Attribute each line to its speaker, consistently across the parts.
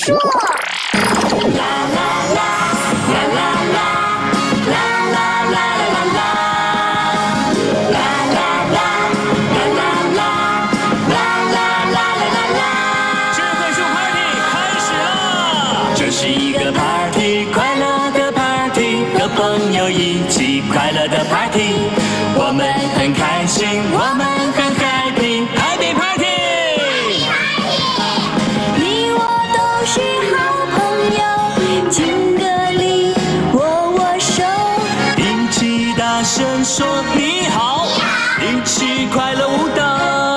Speaker 1: 树。啦啦啦啦啦啦啦啦啦啦啦啦啦啦啦啦。智慧树 Party 开始了，这是一个 Party， 快乐的 Party， 和朋友一起快乐的 Party， 我们很开心，我们很 Happy Party。
Speaker 2: 你我都是好朋友，敬个礼，握握手，
Speaker 1: 一起大声说你好，一起快乐舞蹈。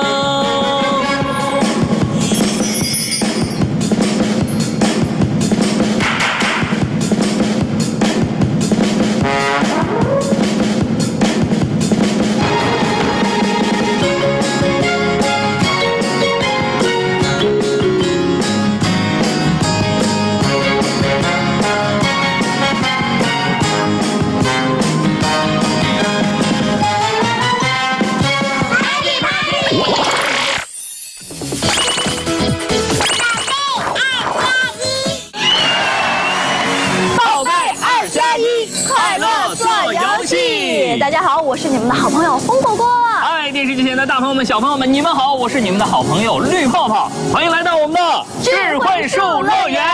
Speaker 2: 大家好，我是你们的好朋友风果果。
Speaker 3: 嗨，电视机前的大朋友们、小朋友们，你们好，我是你们的好朋友绿泡泡，欢迎来到我们的智慧树乐园。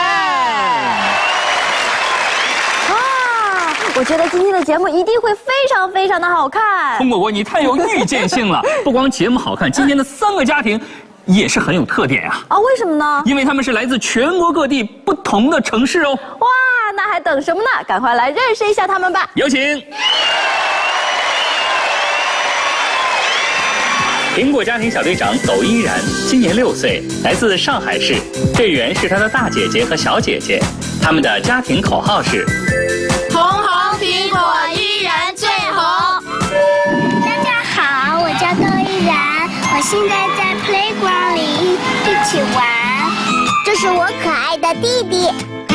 Speaker 2: 我觉得今天的节目一定会非常的好看。
Speaker 3: 风果果，你太有预见性了，不光节目好看，今天的3个家庭也是很有特点啊。
Speaker 2: 为什么呢？因
Speaker 3: 为他们是来自全国各地不同的城市哦。
Speaker 2: 哇，那还等什么呢？赶快来认识一下他们吧。
Speaker 3: 有请。苹果家庭小队长苟依然今年6岁，来自上海市。队员是他的大姐姐和小姐姐，他们的家庭口号是：
Speaker 4: 红红苹果依然最红。
Speaker 5: 大家好，我叫窦依然，我现在在 playground 里一起玩。这是我可爱的弟弟。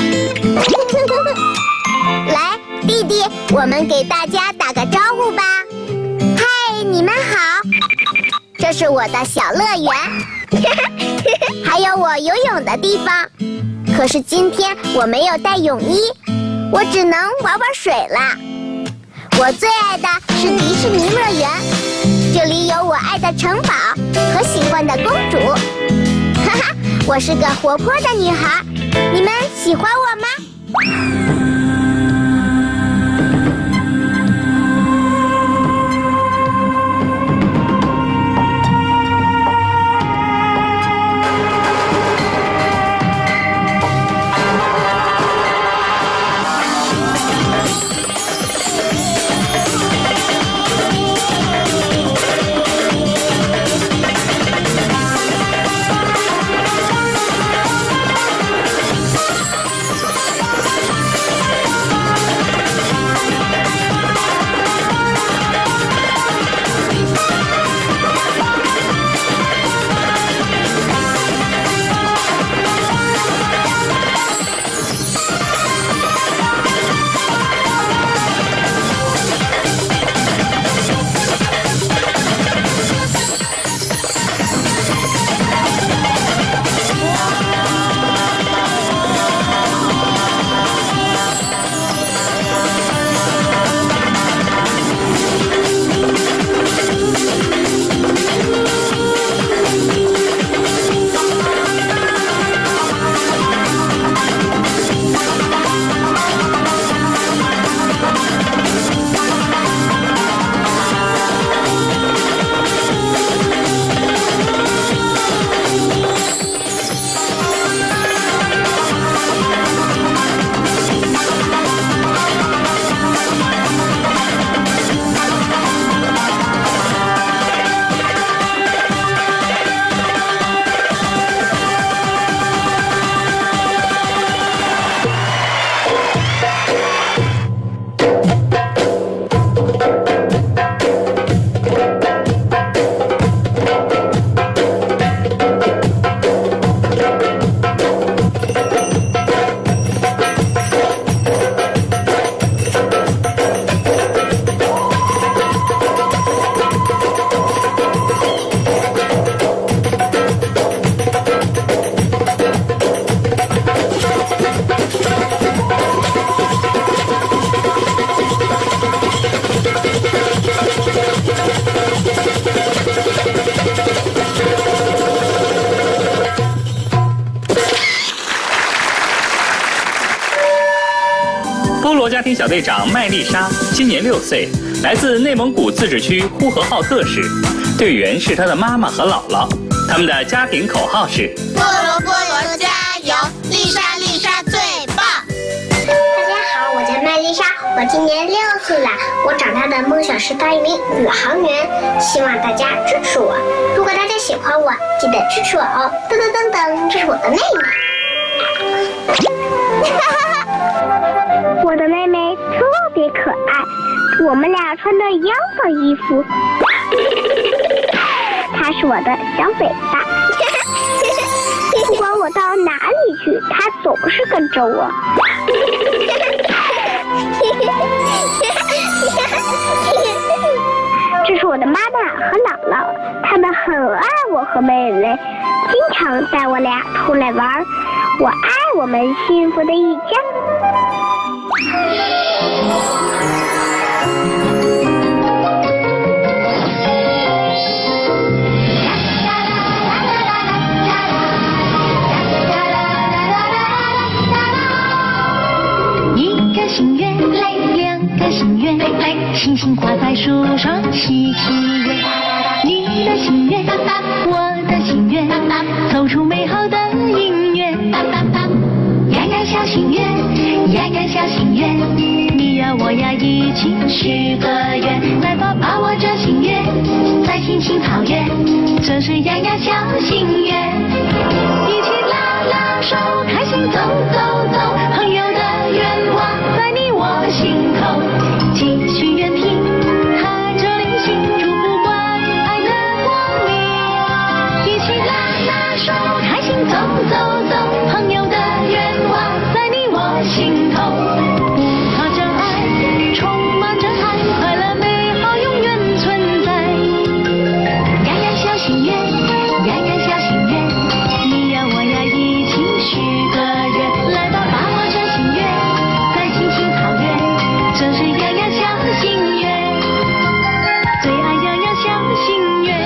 Speaker 5: 来，弟弟，我们给大家打个招呼吧。嗨，你们好。这是我的小乐园，还有我游泳的地方。可是今天我没有带泳衣，我只能玩水啦。我最爱的是迪士尼乐园，这里有我爱的城堡和喜欢的公主。哈哈，我是个活泼的女孩，你们喜欢我吗？
Speaker 3: 后家庭小队长麦丽莎今年6岁，来自内蒙古自治区呼和浩特市，队员是她的妈妈和姥姥。他们的家庭口号是：
Speaker 4: 菠萝菠萝加油，丽莎丽莎最棒。
Speaker 5: 大家好，我叫麦丽莎，我今年6岁了。我长大的梦想是当一名宇航员，希望大家支持我。如果大家喜欢我，记得支持我哦！噔噔噔噔，这是我的妹妹。我的妹妹特别可爱，我们俩穿的一样的衣服。她是我的小尾巴。不管我到哪里去，她总是跟着我。这是我的妈妈和姥姥，他们很爱我和妹妹，经常带我俩出来玩。我爱我们幸福的一家。
Speaker 2: 一个心愿，两个心愿，星星挂在树上细细圆。你的心愿，我的心愿，奏出美好的音乐。呀呀小心愿，呀呀小心愿，你呀我呀一起许个愿。来吧，把握这心愿，在青青草原，这是呀呀小心愿。一起拉拉手，开心走走走，朋友的愿望在你我心头，继续远听他这里心祝福关爱的光明。一起拉拉手，开心走走走，朋友的愿望在你我心头，不怕这爱，充满着爱，快乐美好永远存在。呀呀小心愿，呀呀小心愿，你呀我呀一起许个愿。来吧，把握这心愿，在青青草原，这是呀呀小心愿，最爱呀呀小心愿。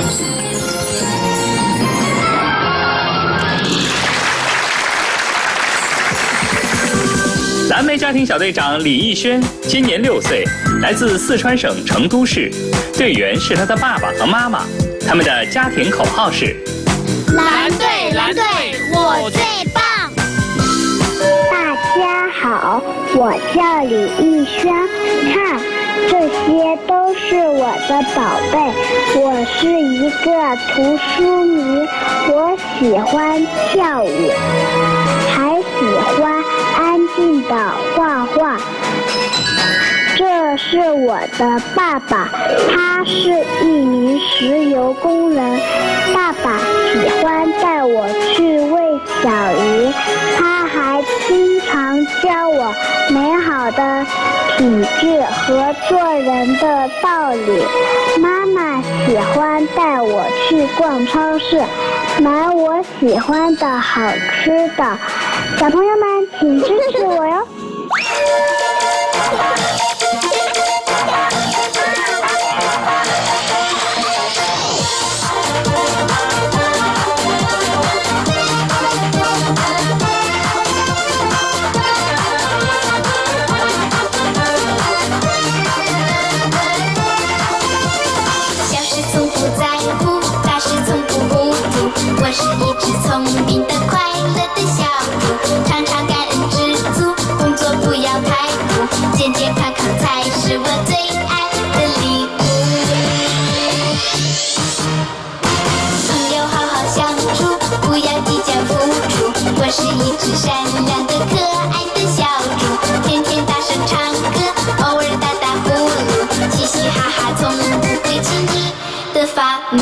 Speaker 3: 蓝莓家庭小队长李逸轩今年6岁，来自四川省成都市，队员是他的爸爸和妈妈。他们的家庭口号是：
Speaker 4: 蓝队蓝队，我最棒。
Speaker 5: 大家好，我叫李逸轩，看，这些都是我的宝贝。我是一个图书迷，我喜欢跳舞，还喜欢安静的画画。这是我的爸爸，他是一名石油工人。爸爸喜欢带我去喂小鱼，他还经常教我美好的品质和做人的道理。妈妈喜欢带我去逛超市，买我喜欢的好吃的。小朋友们，请支持我哟！
Speaker 2: 我是一只聪明的、快乐的小猪，常常感恩知足，工作不要太苦，健健康康才是我最爱的礼物。朋友好好相处，不要计较付出。我是一只善良的、可爱的小猪，天天大声唱歌，偶尔打打呼噜，嘻嘻哈哈，从不会轻易的发怒。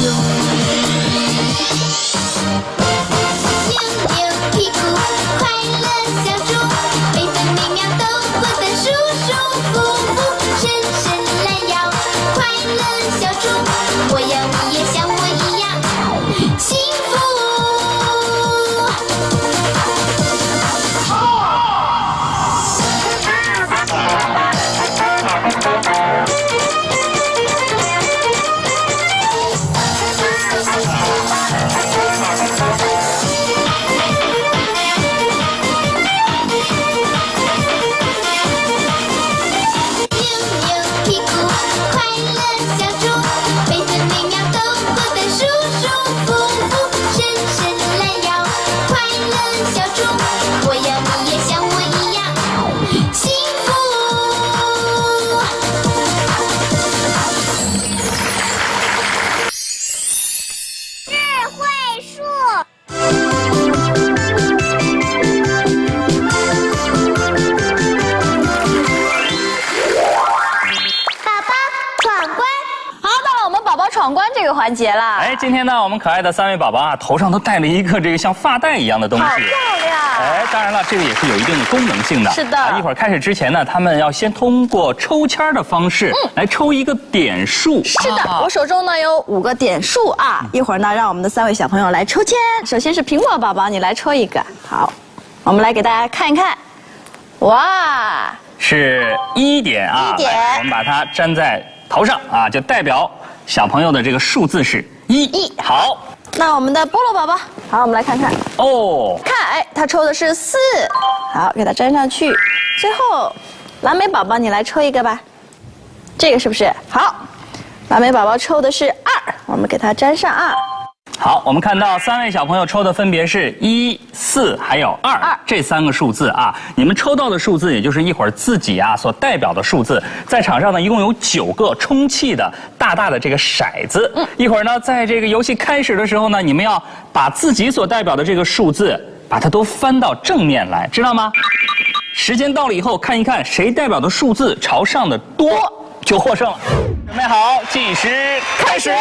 Speaker 4: 环节啦。
Speaker 3: 哎，今天呢，我们可爱的3位宝宝啊，头上都戴了一个这个像发带一样的东西，
Speaker 4: 好漂亮！
Speaker 3: 哎，当然了，这个也是有一定的功能性的。
Speaker 4: 是的。
Speaker 3: 一会儿开始之前呢，他们要先通过抽签的方式来抽一个点数。
Speaker 4: 是的，我手中呢有5个点数啊。一会儿呢，让我们的3位小朋友来抽签。首先是苹果宝宝，你来抽一个。好，我们来给大家看一看。哇，
Speaker 3: 是1点啊
Speaker 4: 1点，
Speaker 3: 我们把它粘在头上啊，就代表小朋友的这个数字是1。好，
Speaker 4: 那我们的菠萝宝宝，好，我们来看看。
Speaker 3: 哦，
Speaker 4: 看，哎，他抽的是4，好，给它粘上去。最后，蓝莓宝宝，你来抽一个吧。这个是不是？好，蓝莓宝宝抽的是2，我们给它粘上2。
Speaker 3: 好，我们看到3位小朋友抽的分别是1、4还有2这3个数字啊。你们抽到的数字，也就是一会儿自己啊所代表的数字，在场上呢一共有9个充气的大大的这个骰子。一会儿呢，在这个游戏开始的时候呢，你们要把自己所代表的这个数字，把它都翻到正面来，知道吗？时间到了以后，看一看谁代表的数字朝上的多，就获胜了。准备好，计时开始。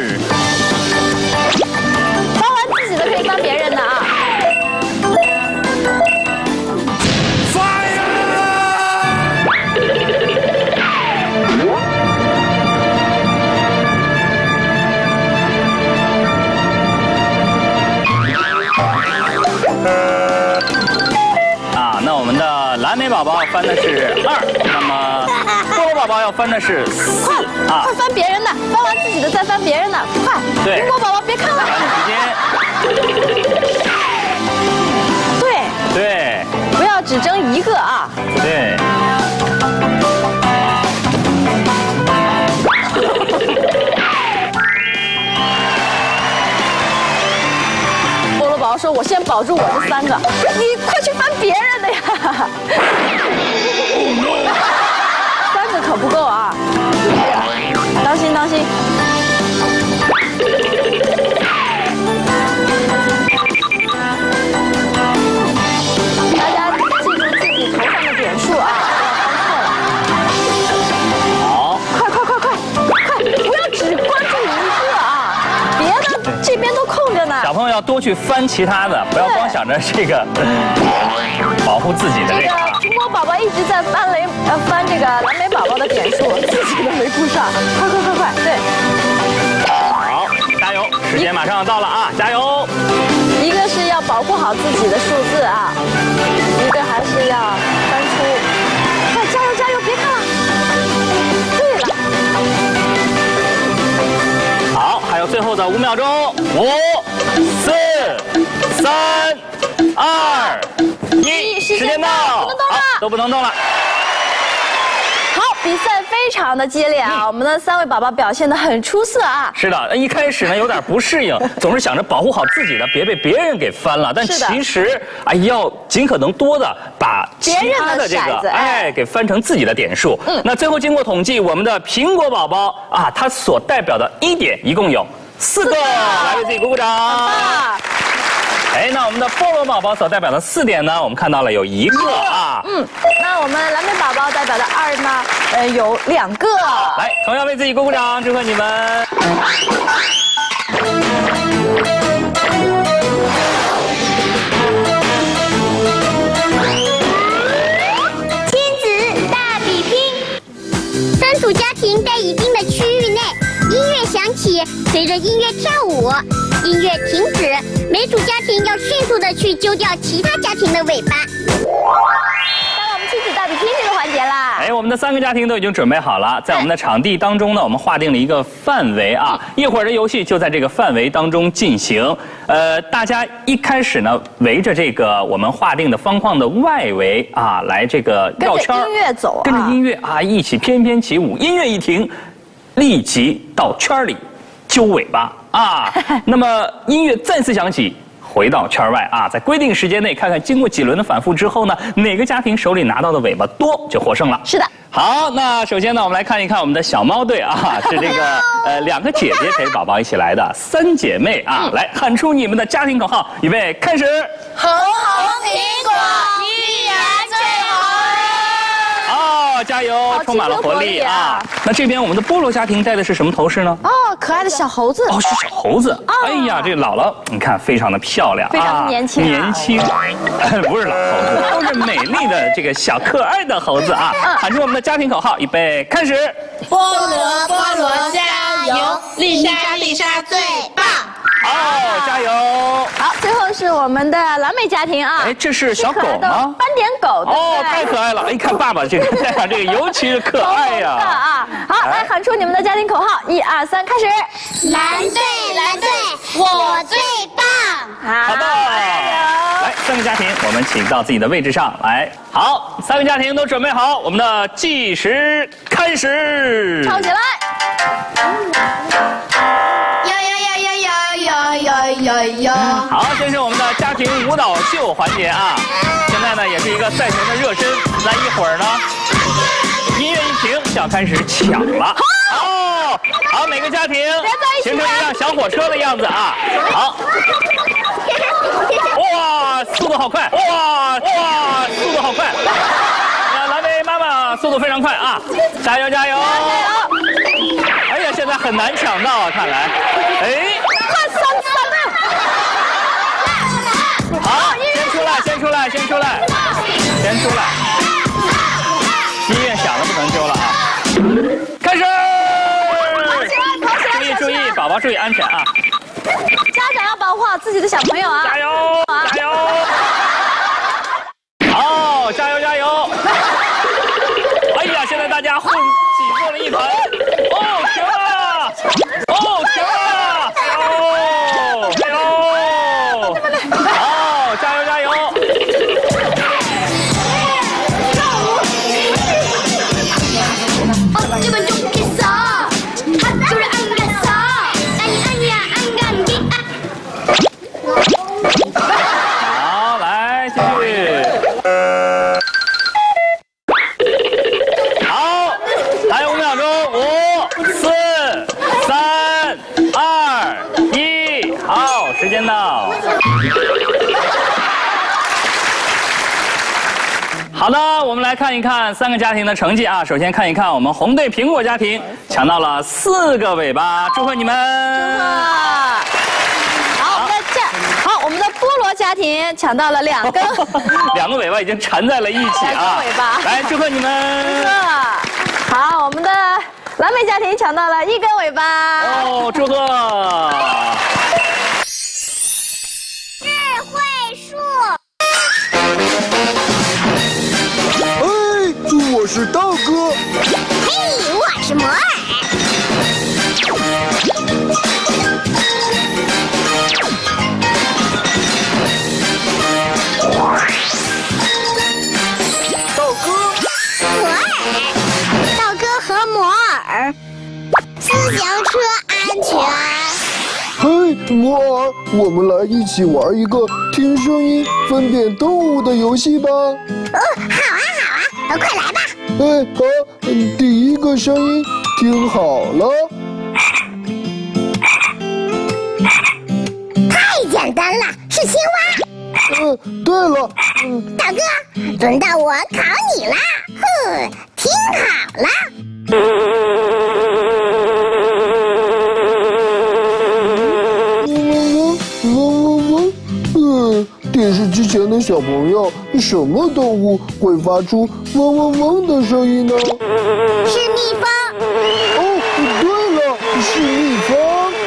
Speaker 4: 翻完自己的可以翻别人的啊。
Speaker 3: 啊，那我们的蓝莓宝宝翻的是2，那么菠萝宝宝要翻的是4啊。
Speaker 4: 快翻别人的，翻完自己的再翻别人的，快！
Speaker 3: 对，
Speaker 4: 苹果宝宝别看了。
Speaker 3: 时间。对，
Speaker 4: 不要只争一个啊。
Speaker 3: 对。
Speaker 4: 菠萝宝宝说：“我先保住我这3个，你快去翻别人的呀。”3个可不够啊！当心当心！大家记住自己头上的点数啊，不要翻错了。
Speaker 3: 好，
Speaker 4: 快！不要只关注一个啊，别的这边都空着呢。
Speaker 3: 小朋友要多去翻其他的，不要光想着这个保护自己的这个。
Speaker 4: 苹果宝宝一直在翻这个蓝莓宝宝的点数，自己都没顾上。快！对，
Speaker 3: 好，加油！时间马上到了啊，加油！
Speaker 4: 一个是要保护好自己的数字啊，一个还是要翻出。快加油！别看了。对了。
Speaker 3: 好，还有最后的5秒钟，5、4、3、2、1，时间到，
Speaker 4: 不能动了，
Speaker 3: 都不能动了。
Speaker 4: 好，比赛非常的激烈啊！我们的3位宝宝表现得很出色啊！
Speaker 3: 是的，一开始呢有点不适应，总是想着保护好自己的，别被别人给翻了。但其实要尽可能多的把其他的这个给翻成自己的点数。那最后经过统计，我们的苹果宝宝啊，它所代表的1点一共有4个，来为自己鼓鼓掌。哎，那我们的菠萝宝宝所代表的4点呢，我们看到了有1个啊。
Speaker 4: 那我们蓝莓宝宝代表的2呢，有2个。
Speaker 3: 来，同样为自己鼓鼓掌，祝贺你们！
Speaker 5: 亲子大比拼，3组家庭在一定的区域内，音乐响起，随着音乐跳舞。音乐停止，每组家庭要迅速的去揪掉其他家庭的尾巴。
Speaker 4: 到了我们亲子大比拼这个环节啦！
Speaker 3: 哎，我们的3个家庭都已经准备好了，在我们的场地当中呢，我们划定了一个范围啊，一会儿的游戏就在这个范围当中进行。大家一开始呢，围着这个我们划定的方框的外围啊，来这个绕圈，
Speaker 4: 跟着音乐走，
Speaker 3: 跟着音乐啊一起翩翩起舞。音乐一停，立即到圈里揪尾巴啊。那么音乐再次响起，回到圈外啊，在规定时间内，看看经过几轮的反复之后呢，哪个家庭手里拿到的尾巴多就获胜了。
Speaker 4: 是的。
Speaker 3: 好，那首先呢，我们来看一看我们的小猫队啊，是这个2个姐姐陪宝宝一起来的3姐妹啊，来喊出你们的家庭口号，预备开始。
Speaker 4: 红红苹果，依然最红。
Speaker 3: 加油，充满了活力啊！那这边我们的菠萝家庭戴的是什么头饰呢？
Speaker 4: 哦，可爱的小猴子。
Speaker 3: 哦，是小猴子。哎呀，这个姥姥，你看非常的漂亮，
Speaker 4: 非常的年轻。
Speaker 3: 年轻，不是老猴子，都是美丽的这个小可爱的猴子啊！喊出我们的家庭口号，预备，开始！
Speaker 6: 菠萝加油，丽莎最棒！
Speaker 3: 好，加油！
Speaker 4: 好，最后是我们的蓝莓家庭啊。
Speaker 3: 哎，这是小狗吗？
Speaker 4: 斑点狗。
Speaker 3: 哦，太可爱了！一看爸爸这个戴上这个，尤其是可爱呀。
Speaker 4: 啊！好，来喊出你们的家庭口号，1、2、3，开始！
Speaker 5: 蓝队，我最棒！
Speaker 3: 好的，来3个家庭，我们请到自己的位置上来。好，3个家庭都准备好，我们的计时开始，
Speaker 4: 唱起来！
Speaker 6: 哟！
Speaker 3: 好，这是我们的家庭舞蹈秀环节啊。现在呢，也是一个赛前的热身。来一会儿呢，音乐一停，就要开始抢了。好，每个家庭形成一辆小火车的样子啊。好。哇，速度好快！哇，速度好快！蓝莓妈妈速度非常快啊！加油！哎呀，现在很难抢到啊，看来。哎。好，先出来！音乐响了，不能丢了啊！开始！注意，宝宝注意安全啊！
Speaker 4: 家长要保护好自己的小朋友啊！
Speaker 3: 加油！好，加油！哎呀，现在大家挤作了一团。停了！停了！加油！好，加油！好，来继续。好，还有5秒钟，5、4、3、2、1，好，时间到。好的，我们来看一看3个家庭的成绩啊。首先看一看我们红队苹果家庭抢到了4个尾巴，祝贺你们！
Speaker 4: 好，我们的菠萝家庭抢到了2根
Speaker 3: ，2个尾巴已经缠在了一起啊！
Speaker 4: 尾巴，
Speaker 3: 来祝贺你们！
Speaker 4: 祝贺！好，我们的蓝莓家庭抢到了1根尾巴，
Speaker 3: 哦，祝贺！
Speaker 5: 智慧树。
Speaker 7: 我是道哥。
Speaker 5: 嘿，我是摩尔。
Speaker 7: 道哥。
Speaker 5: 摩尔。道哥和摩尔。自行车安全。
Speaker 7: 嘿，摩尔，我们来一起玩一个听声音分辨动物的游戏吧。
Speaker 5: 好啊，快来吧。
Speaker 7: 好，第一个声音听好了。
Speaker 5: 太简单了，是青蛙。
Speaker 7: 对了。
Speaker 5: 大哥，轮到我考你啦。听好了。
Speaker 7: 电视机前的小朋友，什么动物会发出嗡嗡嗡的声音呢？
Speaker 5: 是蜜蜂。
Speaker 7: 哦，对了，是蜜蜂。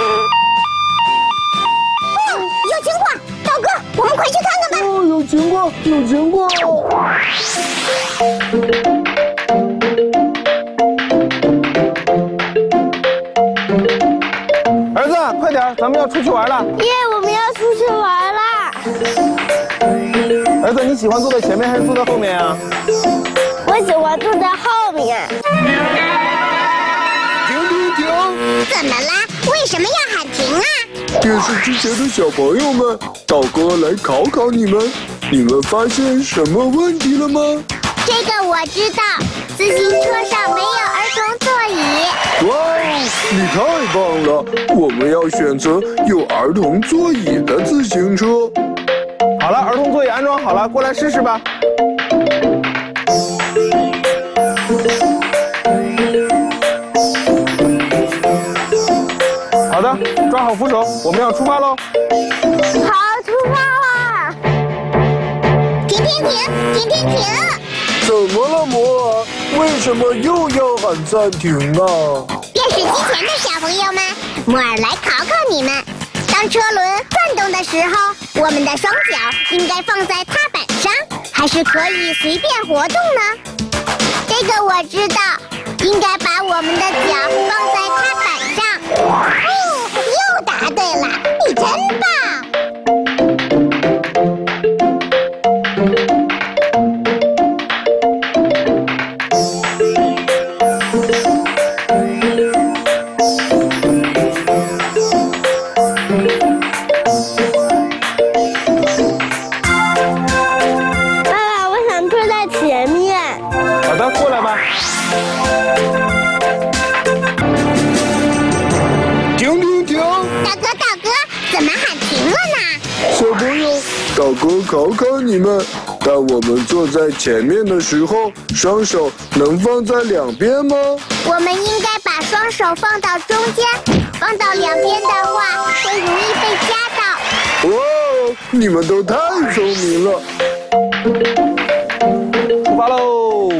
Speaker 5: 有情况，道哥，我们快去看看吧。
Speaker 7: 有情况。
Speaker 8: 儿子，快点，咱们要出去玩了。
Speaker 5: 耶，我们要出去玩啦！
Speaker 8: 儿子，你喜欢坐在前面还是坐在后面啊？
Speaker 5: 我喜欢坐在后面。
Speaker 7: 停！
Speaker 5: 怎么啦？为什么要喊停啊？
Speaker 7: 电视机前的小朋友们，道哥来考考你们，你们发现什么问题了吗？
Speaker 5: 这个我知道，自行车上没有儿童座椅。
Speaker 7: 哇，你太棒了！我们要选择有儿童座椅的自行车。
Speaker 8: 好了，儿童座椅安装好了，过来试试吧。 好的，抓好扶手，我们要出发喽！
Speaker 5: 好，出发啦！停！
Speaker 7: 怎么了，摩尔？为什么又要喊暂停啊？
Speaker 5: 电视机前的小朋友们，摩尔来考考你们：当车轮转动的时候，我们的双脚应该放在踏板上，还是可以随便活动呢？这个我知道，应该把我们的脚放在踏板上。哦，又答对了，你真棒！
Speaker 8: 过来吧。
Speaker 7: 停！
Speaker 5: 大哥，怎么喊停了呢？
Speaker 7: 小朋友，大哥考考你们，当我们坐在前面的时候，双手能放在两边吗？
Speaker 5: 我们应该把双手放到中间，放到两边的话，会容易被夹到。
Speaker 7: 哇，你们都太聪明了！
Speaker 8: 出发喽！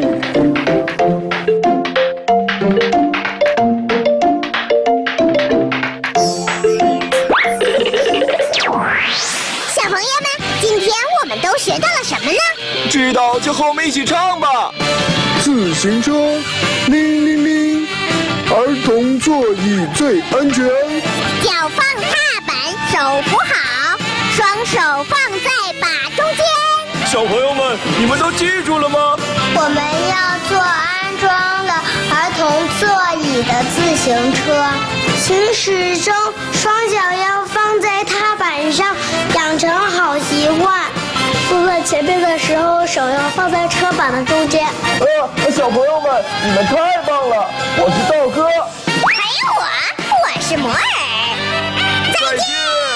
Speaker 5: 小朋友们，今天我们都学到了什么呢？
Speaker 8: 知道就和我们一起唱吧。
Speaker 7: 自行车，铃铃铃，儿童座椅最安全。
Speaker 5: 脚放踏板，手扶好，双手放在把中间。
Speaker 8: 小朋友们，你们都记住了吗？
Speaker 5: 我们要做安装了儿童座椅的自行车。行驶中，双脚要放在踏板上，养成好习惯。坐在前面的时候，手要放在车板的中间。
Speaker 8: 小朋友们，你们太棒了！我是道哥，
Speaker 5: 还有我是摩尔。再见！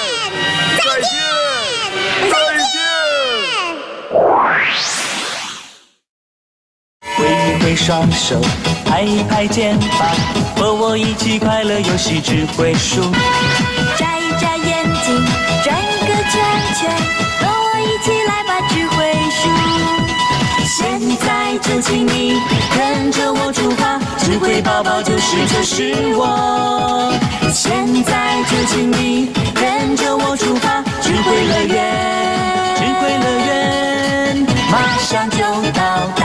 Speaker 1: 挥一挥双手，拍一拍肩膀，和我一起快乐游戏智慧树。
Speaker 2: 眨一眨眼睛，转个圈圈，和我一起来吧智慧树。
Speaker 1: 现在就请你跟着我出发，智慧宝宝就是我。现在就请你跟着我出发，智慧乐园马上就到达。